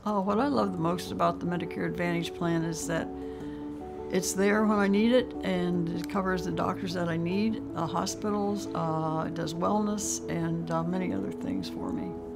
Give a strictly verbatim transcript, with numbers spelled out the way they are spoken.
Oh, what I love the most about the Medicare Advantage plan is that it's there when I need it, and it covers the doctors that I need, uh, hospitals, uh, it does wellness, and uh, many other things for me.